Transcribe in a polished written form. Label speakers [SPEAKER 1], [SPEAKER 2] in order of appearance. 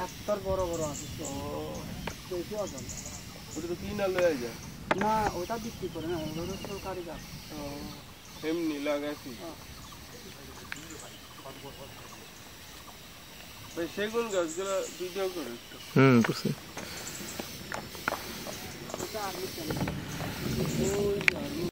[SPEAKER 1] এত বড় বড় আছে তো বেশি ওজন
[SPEAKER 2] ওটা তো কিনা লয়ে যায়
[SPEAKER 1] না ওটা বিক্রি করে না ওটা সরকারি গাছ
[SPEAKER 2] এমনি লাগাইছি ভাই সেগুন গাছগুলো ভিডিও করে
[SPEAKER 3] করছি
[SPEAKER 1] ওটা আগে